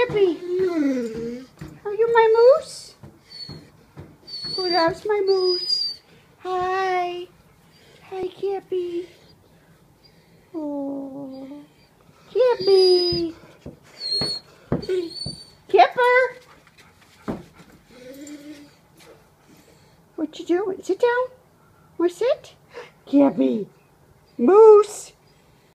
Kippy. Are you my moose? Who loves my moose? Hi. Hi, Kippy. Oh, Kippy. Kipper. What you doing? Sit down. Want to sit? Kippy. Moose.